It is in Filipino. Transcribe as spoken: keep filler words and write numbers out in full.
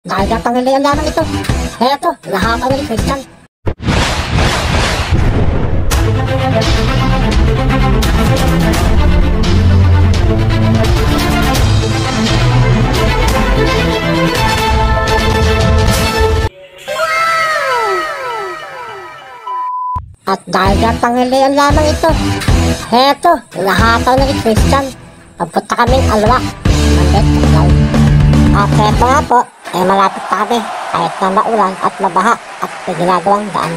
Dahil sa pangilian lamang ito, heto, lahat ang ni Christian. At dahil sa pangilian lamang ito, heto, lahat ang ni Christian. Pagpunta kaming alwa, mabit na at heto nga po, ay malapit pa kami kahit na maulan at mabaha at may ginagawang daan.